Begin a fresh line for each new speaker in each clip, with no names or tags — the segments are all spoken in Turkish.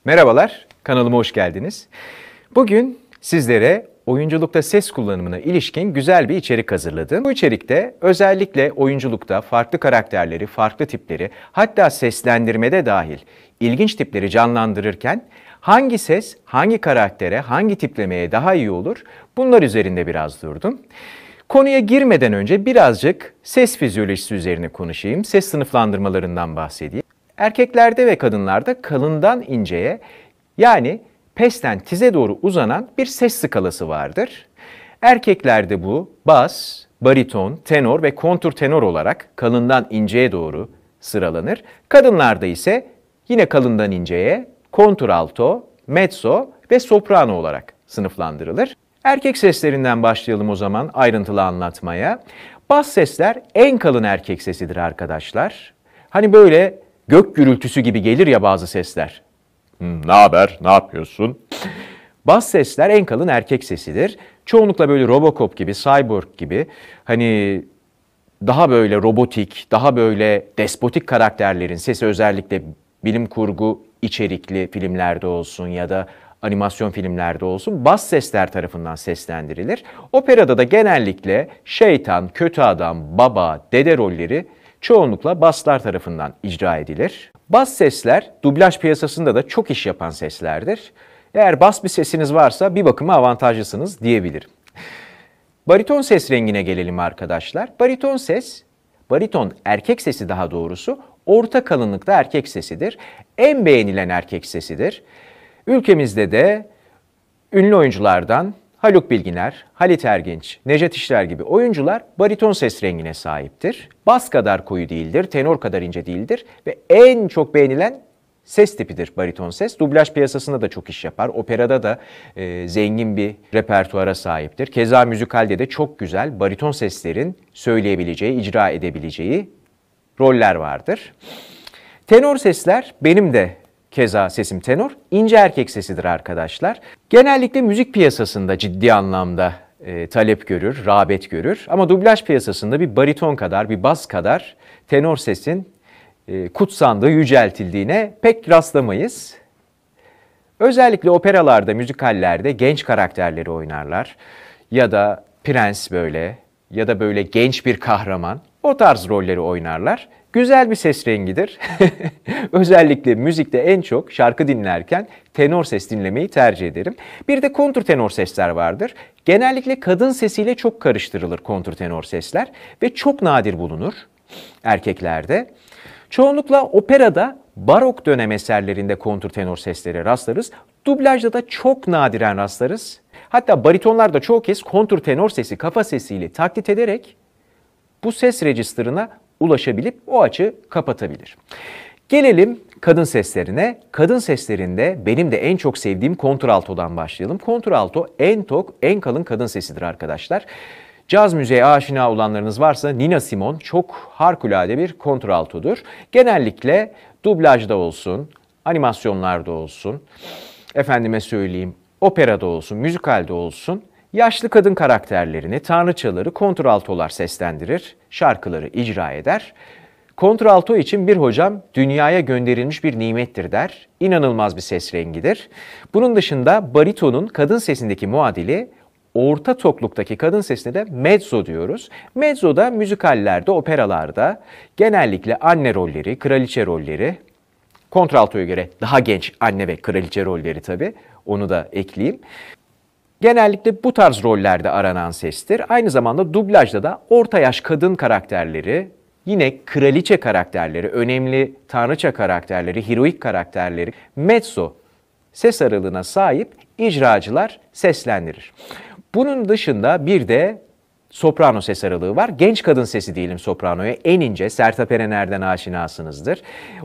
Merhabalar, kanalıma hoş geldiniz. Bugün sizlere oyunculukta ses kullanımına ilişkin güzel bir içerik hazırladım. Bu içerikte özellikle oyunculukta farklı karakterleri, farklı tipleri, hatta seslendirmede dahil ilginç tipleri canlandırırken hangi ses, hangi karaktere, hangi tiplemeye daha iyi olur bunlar üzerinde biraz durdum. Konuya girmeden önce birazcık ses fizyolojisi üzerine konuşayım, ses sınıflandırmalarından bahsedeyim. Erkeklerde ve kadınlarda kalından inceye yani pesten tize doğru uzanan bir ses skalası vardır. Erkeklerde bu bas, bariton, tenor ve kontur tenor olarak kalından inceye doğru sıralanır. Kadınlarda ise yine kalından inceye kontur alto, mezzo ve soprano olarak sınıflandırılır. Erkek seslerinden başlayalım o zaman ayrıntılı anlatmaya. Bas sesler en kalın erkek sesidir arkadaşlar. Hani böyle gök gürültüsü gibi gelir ya bazı sesler. Ne haber, ne yapıyorsun? Bas sesler en kalın erkek sesidir. Çoğunlukla böyle Robocop gibi, Cyborg gibi hani daha böyle robotik, daha böyle despotik karakterlerin sesi özellikle bilim kurgu içerikli filmlerde olsun ya da animasyon filmlerde olsun bas sesler tarafından seslendirilir. Operada da genellikle şeytan, kötü adam, baba, dede rolleri çoğunlukla baslar tarafından icra edilir. Bas sesler dublaj piyasasında da çok iş yapan seslerdir. Eğer bas bir sesiniz varsa bir bakıma avantajlısınız diyebilirim. Bariton ses rengine gelelim arkadaşlar. Bariton erkek sesi daha doğrusu orta kalınlıkta erkek sesidir. En beğenilen erkek sesidir. Ülkemizde de ünlü oyunculardan Haluk Bilginer, Halit Ergenç, Nejat İşler gibi oyuncular bariton ses rengine sahiptir. Bas kadar koyu değildir, tenor kadar ince değildir ve en çok beğenilen ses tipidir bariton ses. Dublaj piyasasında da çok iş yapar. Operada da zengin bir repertuara sahiptir. Keza müzikalde de çok güzel bariton seslerin söyleyebileceği, icra edebileceği roller vardır. Tenor sesler benim de keza sesim tenor, ince erkek sesidir arkadaşlar. Genellikle müzik piyasasında ciddi anlamda talep görür, rağbet görür. Ama dublaj piyasasında bir bariton kadar, bir bas kadar tenor sesin kutsandığı, yüceltildiğine pek rastlamayız. Özellikle operalarda, müzikallerde genç karakterleri oynarlar. Ya da prens böyle ya da böyle genç bir kahraman. O tarz rolleri oynarlar. Güzel bir ses rengidir. Özellikle müzikte en çok şarkı dinlerken tenor ses dinlemeyi tercih ederim. Bir de kontur tenor sesler vardır. Genellikle kadın sesiyle çok karıştırılır kontur tenor sesler ve çok nadir bulunur erkeklerde. Çoğunlukla operada barok dönem eserlerinde kontur tenor sesleri rastlarız. Dublajda da çok nadiren rastlarız. Hatta baritonlar da çoğu kez kontur tenor sesi kafa sesiyle taklit ederek bu ses register'ına ulaşabilip o açığı kapatabilir. Gelelim kadın seslerine. Kadın seslerinde benim de en çok sevdiğim kontraltodan başlayalım. Kontralto en tok, en kalın kadın sesidir arkadaşlar. Caz müziğe aşina olanlarınız varsa Nina Simone çok harikulade bir kontraltodur. Genellikle dublajda olsun, animasyonlarda olsun, efendime söyleyeyim operada olsun, müzikalde olsun yaşlı kadın karakterlerini, tanrıçaları kontraltolar seslendirir, şarkıları icra eder. Kontralto için bir hocam dünyaya gönderilmiş bir nimettir der. İnanılmaz bir ses rengidir. Bunun dışında baritonun kadın sesindeki muadili orta tokluktaki kadın sesine de mezzo diyoruz. Mezzo da müzikallerde, operalarda genellikle anne rolleri, kraliçe rolleri, kontraltoya göre daha genç anne ve kraliçe rolleri tabii, onu da ekleyeyim. Genellikle bu tarz rollerde aranan sestir. Aynı zamanda dublajda da orta yaş kadın karakterleri, yine kraliçe karakterleri, önemli tanrıça karakterleri, heroik karakterleri mezzo ses aralığına sahip icracılar seslendirir. Bunun dışında bir de soprano ses aralığı var. Genç kadın sesi diyelim sopranoya. En ince, Sertab Erener'den aşinasınızdır.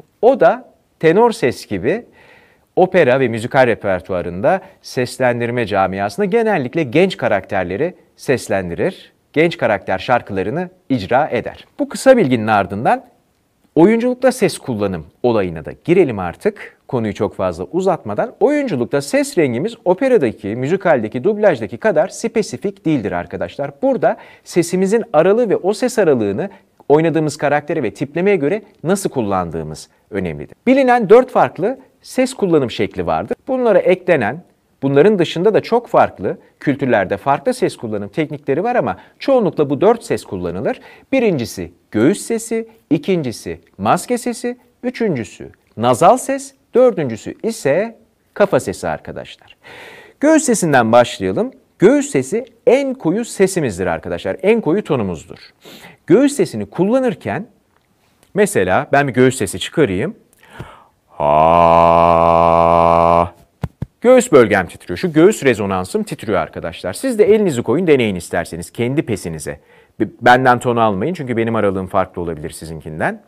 O da tenor ses gibi opera ve müzikal repertuarında seslendirme camiasında genellikle genç karakterleri seslendirir. Genç karakter şarkılarını icra eder. Bu kısa bilginin ardından oyunculukta ses kullanım olayına da girelim artık. Konuyu çok fazla uzatmadan. Oyunculukta ses rengimiz operadaki, müzikaldeki, dublajdaki kadar spesifik değildir arkadaşlar. Burada sesimizin aralığı ve o ses aralığını oynadığımız karaktere ve tiplemeye göre nasıl kullandığımız önemlidir. Bilinen 4 farklı ses kullanım şekli vardır. Bunlara eklenen, bunların dışında da çok farklı kültürlerde farklı ses kullanım teknikleri var ama çoğunlukla bu 4 ses kullanılır. Birincisi göğüs sesi, ikincisi maske sesi, üçüncüsü nazal ses, dördüncüsü ise kafa sesi arkadaşlar. Göğüs sesinden başlayalım. Göğüs sesi en koyu sesimizdir arkadaşlar. En koyu tonumuzdur. Göğüs sesini kullanırken mesela ben bir göğüs sesi çıkarayım. Ha. Göğüs bölgem titriyor. Şu göğüs rezonansım titriyor arkadaşlar. Siz de elinizi koyun, deneyin isterseniz kendi pesinize. Benden tonu almayın çünkü benim aralığım farklı olabilir sizinkinden.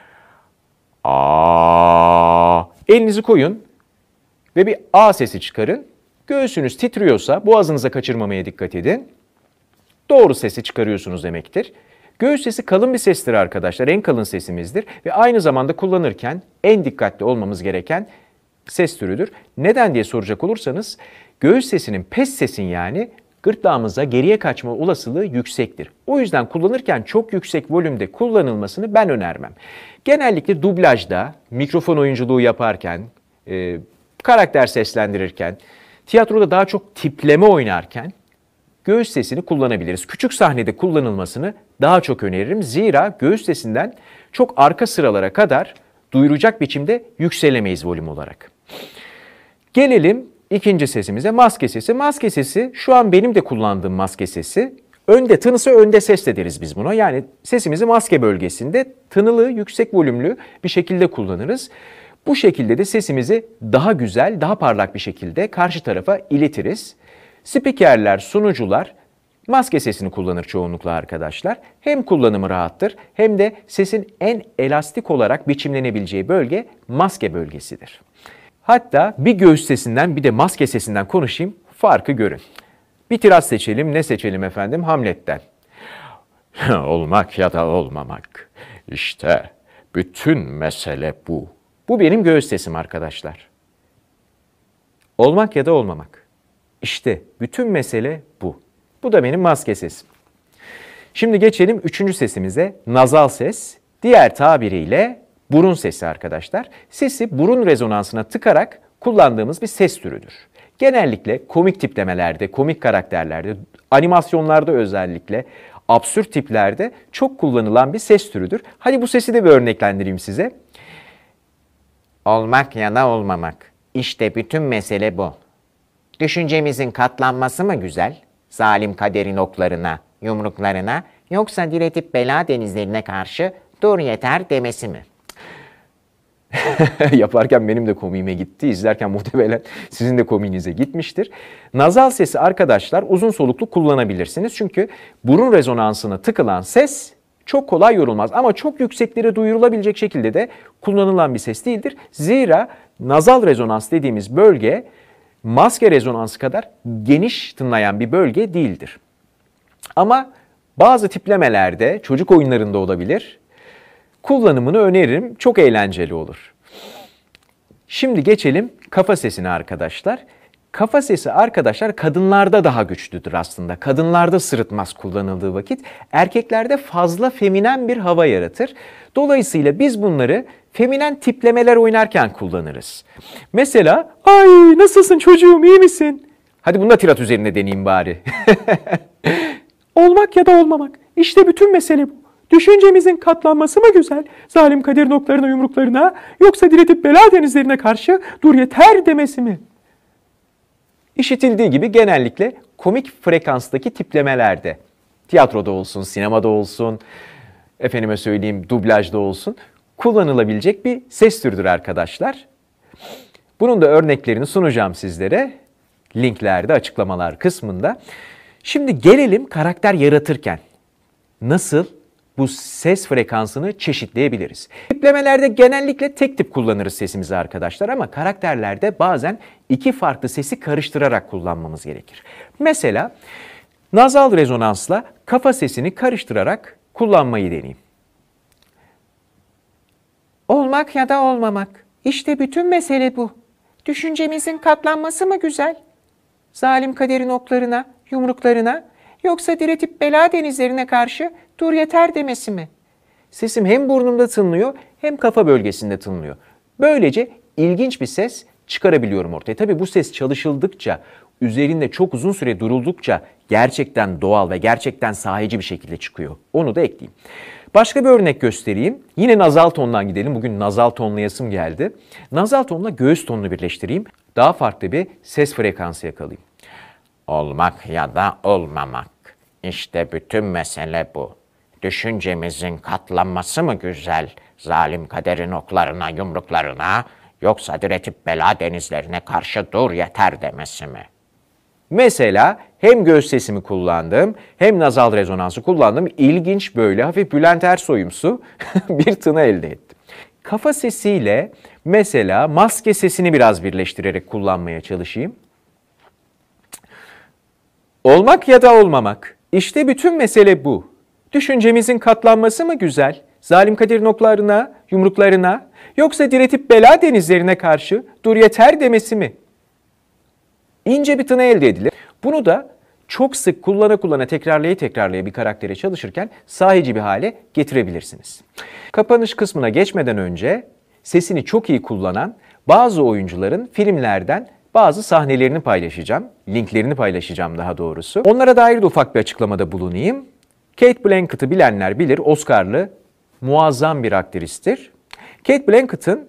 Aa. Elinizi koyun ve bir A sesi çıkarın. Göğsünüz titriyorsa boğazınıza kaçırmamaya dikkat edin. Doğru sesi çıkarıyorsunuz demektir. Göğüs sesi kalın bir sestir arkadaşlar. En kalın sesimizdir ve aynı zamanda kullanırken en dikkatli olmamız gereken ses türüdür. Neden diye soracak olursanız göğüs sesinin pes sesin yani gırtlağımıza geriye kaçma olasılığı yüksektir. O yüzden kullanırken çok yüksek volümde kullanılmasını ben önermem. Genellikle dublajda, mikrofon oyunculuğu yaparken, karakter seslendirirken, tiyatroda daha çok tipleme oynarken göğüs sesini kullanabiliriz. Küçük sahnede kullanılmasını daha çok öneririm. Zira göğüs sesinden çok arka sıralara kadar duyuracak biçimde yükselemeyiz volüm olarak. Gelelim ikinci sesimize, maske sesi. Maske sesi şu an benim de kullandığım maske sesi. Önde tınısı önde ses de deriz biz buna. Yani sesimizi maske bölgesinde tınılı, yüksek volümlü bir şekilde kullanırız. Bu şekilde de sesimizi daha güzel, daha parlak bir şekilde karşı tarafa iletiriz. Spikerler, sunucular maske sesini kullanır çoğunlukla arkadaşlar. Hem kullanımı rahattır hem de sesin en elastik olarak biçimlenebileceği bölge maske bölgesidir. Hatta bir göğüs sesinden bir de maske sesinden konuşayım, farkı görün. Bir tiraz seçelim, ne seçelim efendim? Hamlet'ten. Olmak ya da olmamak. İşte bütün mesele bu. Bu benim göğüs sesim arkadaşlar. Olmak ya da olmamak. İşte bütün mesele bu. Bu da benim maske sesim. Şimdi geçelim üçüncü sesimize, nazal ses. Diğer tabiriyle burun sesi arkadaşlar. Sesi burun rezonansına tıkarak kullandığımız bir ses türüdür. Genellikle komik tiplemelerde, komik karakterlerde, animasyonlarda özellikle absürt tiplerde çok kullanılan bir ses türüdür. Hadi bu sesi de bir örneklendireyim size. Olmak ya da olmamak. İşte bütün mesele bu. Düşüncemizin katlanması mı güzel? Zalim kaderin oklarına, yumruklarına, yoksa diretip bela denizlerine karşı dur yeter demesi mi? Yaparken benim de komiğime gitti. İzlerken muhtemelen sizin de komiğinize gitmiştir. Nazal sesi arkadaşlar uzun soluklu kullanabilirsiniz. Çünkü burun rezonansına tıkılan ses çok kolay yorulmaz. Ama çok yükseklere duyurulabilecek şekilde de kullanılan bir ses değildir. Zira nazal rezonans dediğimiz bölge maske rezonansı kadar geniş tınlayan bir bölge değildir. Ama bazı tiplemelerde, çocuk oyunlarında olabilir, kullanımını öneririm. Çok eğlenceli olur. Şimdi geçelim kafa sesine arkadaşlar. Kafa sesi arkadaşlar kadınlarda daha güçlüdür aslında. Kadınlarda sırıtmaz kullanıldığı vakit. Erkeklerde fazla feminen bir hava yaratır. Dolayısıyla biz bunları feminen tiplemeler oynarken kullanırız. Mesela, ay nasılsın çocuğum, iyi misin? Hadi bunu da tirat üzerine deneyeyim bari. Olmak ya da olmamak. İşte bütün mesele bu. Düşüncemizin katlanması mı güzel? Zalim kaderin oklarına, yumruklarına, yoksa diretip bela denizlerine karşı dur yeter demesi mi? İşitildiği gibi genellikle komik frekanstaki tiplemelerde, tiyatroda olsun, sinemada olsun, efendime söyleyeyim dublajda olsun, kullanılabilecek bir ses türüdür arkadaşlar. Bunun da örneklerini sunacağım sizlere linklerde, açıklamalar kısmında. Şimdi gelelim karakter yaratırken nasıl bu ses frekansını çeşitleyebiliriz. Tiplemelerde genellikle tek tip kullanırız sesimizi arkadaşlar ama karakterlerde bazen iki farklı sesi karıştırarak kullanmamız gerekir. Mesela nazal rezonansla kafa sesini karıştırarak kullanmayı deneyeyim. Olmak ya da olmamak. İşte bütün mesele bu. Düşüncemizin katlanması mı güzel? Zalim kaderin oklarına, yumruklarına, yoksa diretip bela denizlerine karşı dur yeter demesi mi? Sesim hem burnumda tınlıyor hem kafa bölgesinde tınlıyor. Böylece ilginç bir ses çıkarabiliyorum ortaya. Tabii bu ses çalışıldıkça, üzerinde çok uzun süre duruldukça gerçekten doğal ve gerçekten sahici bir şekilde çıkıyor. Onu da ekleyeyim. Başka bir örnek göstereyim. Yine nazal tondan gidelim. Bugün nazal tonlayasım geldi. Nazal tonla göğüs tonunu birleştireyim. Daha farklı bir ses frekansı yakalayayım.
Olmak ya da olmamak. İşte bütün mesele bu. Düşüncemizin katlanması mı güzel, zalim kaderin oklarına, yumruklarına, yoksa diretip bela denizlerine karşı dur yeter demesi mi?
Mesela hem göğüs sesimi kullandım hem nazal rezonansı kullandım. İlginç böyle hafif Bülent Ersoy'umsu bir tını elde ettim. Kafa sesiyle mesela maske sesini biraz birleştirerek kullanmaya çalışayım. Olmak ya da olmamak. İşte bütün mesele bu. Düşüncemizin katlanması mı güzel? Zalim kaderin oklarına, yumruklarına, yoksa diretip bela denizlerine karşı dur yeter demesi mi? İnce bir tını elde edilir. Bunu da çok sık kullana tekrarlaya bir karaktere çalışırken sahici bir hale getirebilirsiniz. Kapanış kısmına geçmeden önce sesini çok iyi kullanan bazı oyuncuların filmlerden bazı sahnelerini paylaşacağım. Linklerini paylaşacağım daha doğrusu. Onlara dair de ufak bir açıklamada bulunayım. Cate Blanchett'ı bilenler bilir. Oscar'lı muazzam bir aktristir. Cate Blanchett'ın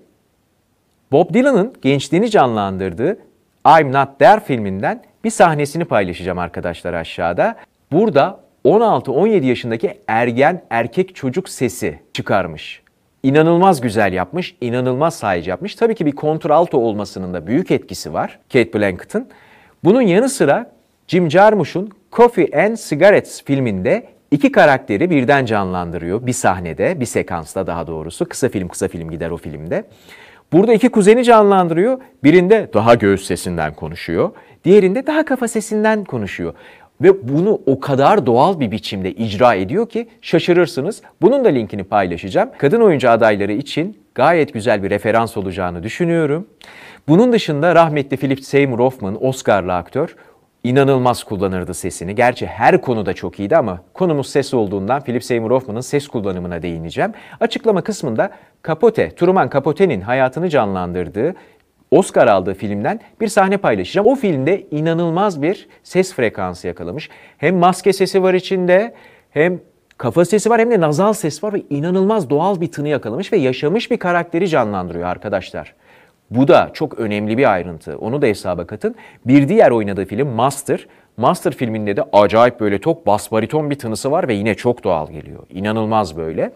Bob Dylan'ın gençliğini canlandırdığı I'm Not There filminden bir sahnesini paylaşacağım arkadaşlar aşağıda. Burada 16-17 yaşındaki ergen erkek çocuk sesi çıkarmış. İnanılmaz güzel yapmış, inanılmaz sahici yapmış. Tabii ki bir kontralto olmasının da büyük etkisi var Cate Blanchett'ın. Bunun yanı sıra Jim Jarmusch'un Coffee and Cigarettes filminde iki karakteri birden canlandırıyor bir sahnede, bir sekansta daha doğrusu. Kısa film gider o filmde. Burada iki kuzeni canlandırıyor. Birinde daha göğüs sesinden konuşuyor. Diğerinde daha kafa sesinden konuşuyor. Ve bunu o kadar doğal bir biçimde icra ediyor ki şaşırırsınız. Bunun da linkini paylaşacağım. Kadın oyuncu adayları için gayet güzel bir referans olacağını düşünüyorum. Bunun dışında rahmetli Philip Seymour Hoffman, Oscar'lı aktör, İnanılmaz kullanırdı sesini. Gerçi her konuda çok iyiydi ama konumuz ses olduğundan Philip Seymour Hoffman'ın ses kullanımına değineceğim. Açıklama kısmında Truman Capote'nin hayatını canlandırdığı, Oscar aldığı filmden bir sahne paylaşacağım. O filmde inanılmaz bir ses frekansı yakalamış. Hem maske sesi var içinde, hem kafa sesi var, hem de nazal ses var ve inanılmaz doğal bir tını yakalamış ve yaşamış bir karakteri canlandırıyor arkadaşlar. Bu da çok önemli bir ayrıntı. Onu da hesaba katın. Bir diğer oynadığı film Master. Master filminde de acayip böyle çok bas bariton bir tınısı var ve yine çok doğal geliyor. İnanılmaz böyle.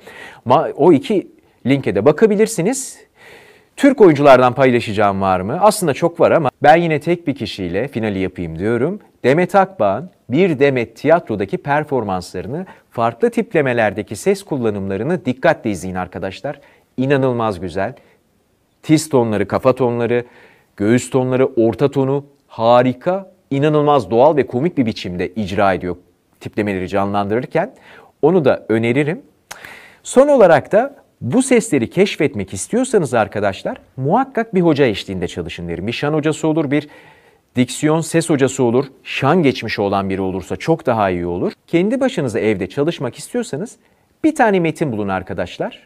O iki linke de bakabilirsiniz. Türk oyunculardan paylaşacağım var mı? Aslında çok var ama ben yine tek bir kişiyle finali yapayım diyorum. Demet Akbağ'ın Bir Demet Tiyatro'daki performanslarını, farklı tiplemelerdeki ses kullanımlarını dikkatle izleyin arkadaşlar. İnanılmaz güzel. Tiz tonları, kafa tonları, göğüs tonları, orta tonu harika, inanılmaz doğal ve komik bir biçimde icra ediyor tiplemeleri canlandırırken. Onu da öneririm. Son olarak da bu sesleri keşfetmek istiyorsanız arkadaşlar muhakkak bir hoca eşliğinde çalışın derim. Bir şan hocası olur, bir diksiyon ses hocası olur, şan geçmişi olan biri olursa çok daha iyi olur. Kendi başınıza evde çalışmak istiyorsanız bir tane metin bulun arkadaşlar.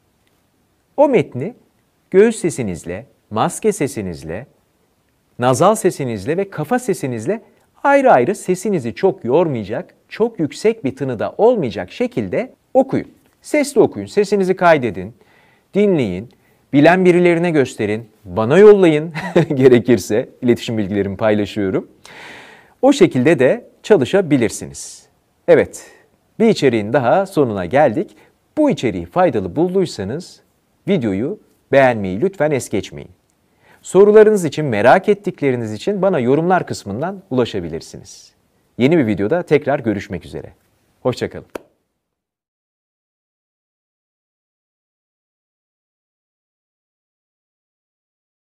O metni göğüs sesinizle, maske sesinizle, nazal sesinizle ve kafa sesinizle ayrı ayrı sesinizi çok yormayacak, çok yüksek bir tınıda olmayacak şekilde okuyun. Sesli okuyun, sesinizi kaydedin, dinleyin, bilen birilerine gösterin, bana yollayın gerekirse, iletişim bilgilerimi paylaşıyorum. O şekilde de çalışabilirsiniz. Evet, bir içeriğin daha sonuna geldik. Bu içeriği faydalı bulduysanız videoyu beğenmeyi lütfen es geçmeyin. Sorularınız için, merak ettikleriniz için bana yorumlar kısmından ulaşabilirsiniz. Yeni bir videoda tekrar görüşmek üzere. Hoşça kalın.